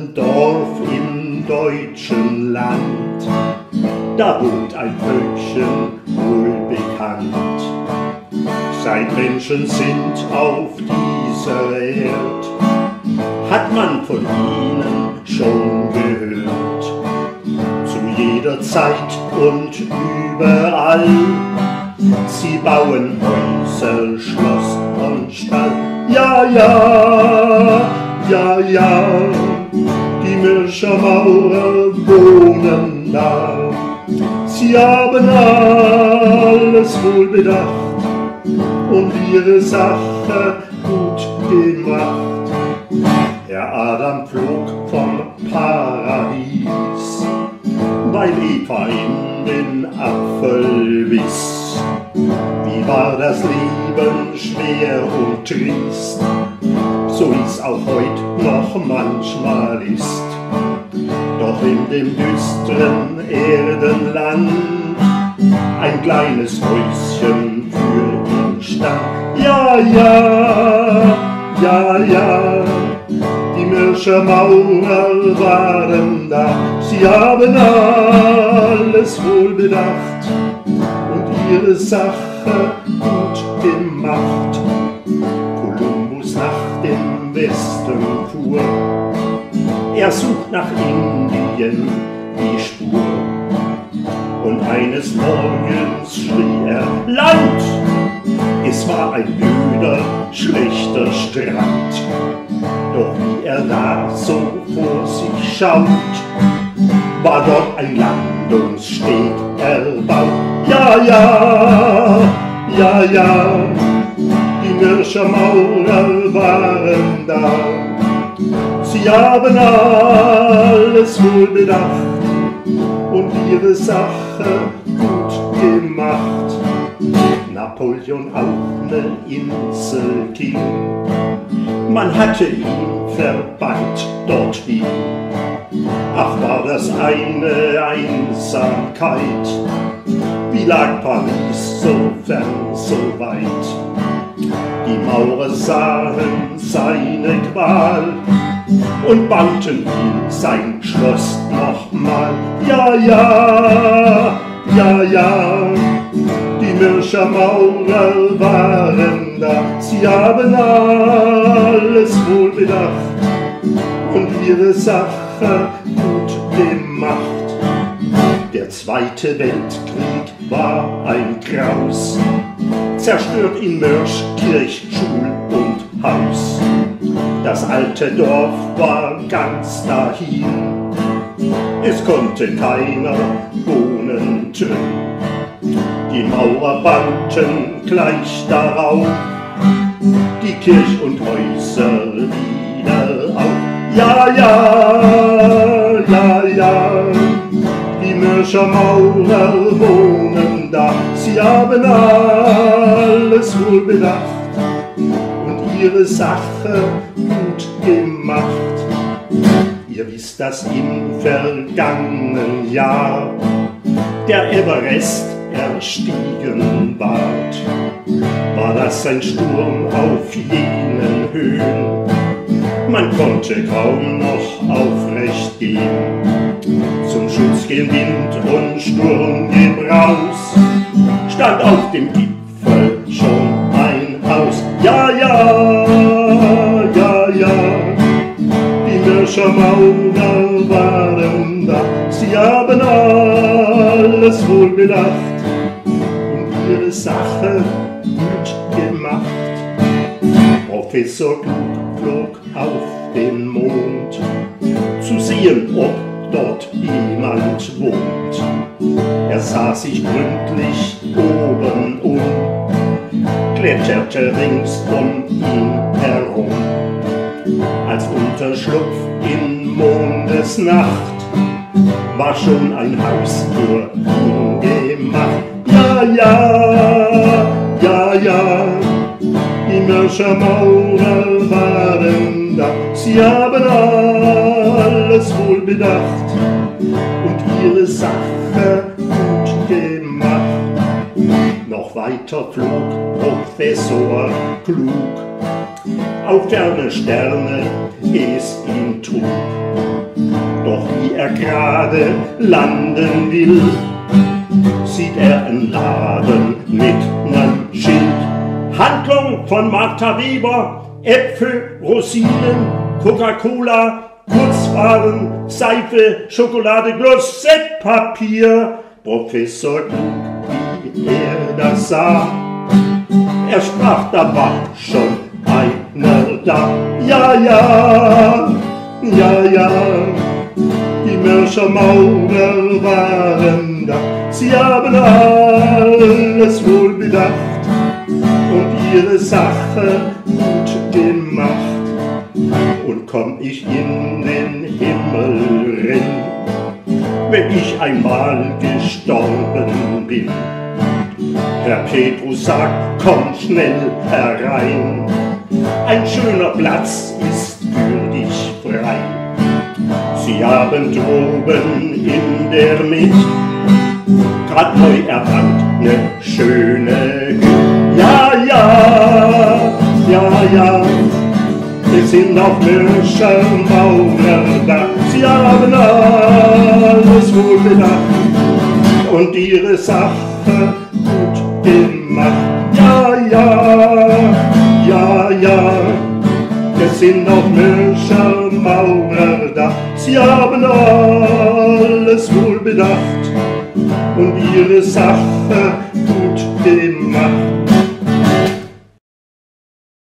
kleinen Dorf im deutschen Land, da wohnt ein Völkchen wohlbekannt. Seit Menschen sind auf dieser Erd, hat man von ihnen schon gehört. Zu jeder Zeit und überall, sie bauen Häuser, Schloss und Stall. Ja, ja, ja, ja, die Mirscher Maurer wohnen da. Sie haben alles wohl bedacht und ihre Sache gut gemacht. Herr Adam flog vom Paradies, weil Eva in den Apfel biss. Wie war das Leben schwer und trist, so wie's auch heut noch manchmal ist. Doch in dem düsteren Erdenland ein kleines Häuschen für ihn stand. Ja, ja, ja, ja, die Mirscher Maurer waren da. Sie haben alles wohl bedacht und ihre Sache gut gemacht. Kolumbus nach dem Westen fuhr, er sucht nach Indien die Spur. Und eines Morgens schrie er laut, es war ein öder, schlechter Strand. Doch wie er da so vor sich schaut, war dort ein Landungssteg erbaut. Ja, ja, ja, ja, die Mirscher Maurer waren da. Sie haben alles wohl bedacht und ihre Sache gut gemacht. Napoleon auf ne Insel ging, man hatte ihn verbannt dorthin. Ach, war das eine Einsamkeit, wie lag Paris so fern, so weit. Die Maurer sahen seine Qual und bauten ihm sein Schloss nochmal. Ja, ja, ja, ja, die Mirscher Maurer waren da. Sie haben alles wohl bedacht und ihre Sache gut gemacht. Der Zweite Weltkrieg war ein Graus, zerstört in Mörsch Kirch, Schul und Haus. Das alte Dorf war ganz dahin, es konnte keiner wohnen drin. Die Maurer bauten gleich darauf die Kirch und Häuser wieder auf. Ja, ja, ja, ja, die Mirscher Maurer wohnen da. Sie haben alles wohl bedacht und ihre Sache gut gemacht. Ihr wisst, dass im vergangenen Jahr der Everest erstiegen ward. War das ein Sturm auf jenen Höhen? Man konnte kaum noch aufrecht gehen. Zum Schutz gegen Wind und Sturmgebraus stand auf dem Gipfel schon ein Haus. Ja, ja, ja, ja, die Mirscher Maurer waren da. Sie haben alles wohl bedacht und ihre Sache gut gemacht. Professor Klug flog auf den Mond, zu sehen, ob dort jemand wohnt. Er sah sich gründlich oben um, kletterte rings um ihn herum. Als Unterschlupf in Mondesnacht war schon ein Haus für ihn gemacht. Ja, ja, ja, ja, die Mirscher Maurer waren da. Sie haben alles wohl bedacht und ihre Sache gut gemacht. Noch weiter flog Professor Klug auf ferne Sterne, es ihn trug. Doch wie er gerade landen will, sieht er einen Laden mit nem Schild. Handlung von Martha Weber, Äpfel, Rosinen, Coca-Cola, Kurzwaren, Seife, Schokolade, Glossettpapier. Professor Klug, wie er das sah, er sprach, da war schon einer da. Ja, ja, ja, ja, die Mörcher Maurer waren da. Sie haben alles wohl bedacht und ihre Sache gut gemacht. Und komm ich in den Himmel rein, wenn ich einmal gestorben bin. Herr Petrus sagt, komm schnell herein, ein schöner Platz ist für dich frei. Sie haben droben in der Mitte grad neu erbannt ne schöne Hütte. Ja, ja, ja, ja, es sind auch Mörcher Maurer da. Sie haben alles wohl bedacht und ihre Sache gut gemacht. Ja, ja, ja, ja, es sind auch Mörcher Maurer da. Sie haben alles wohl bedacht und ihre Sache gut gemacht.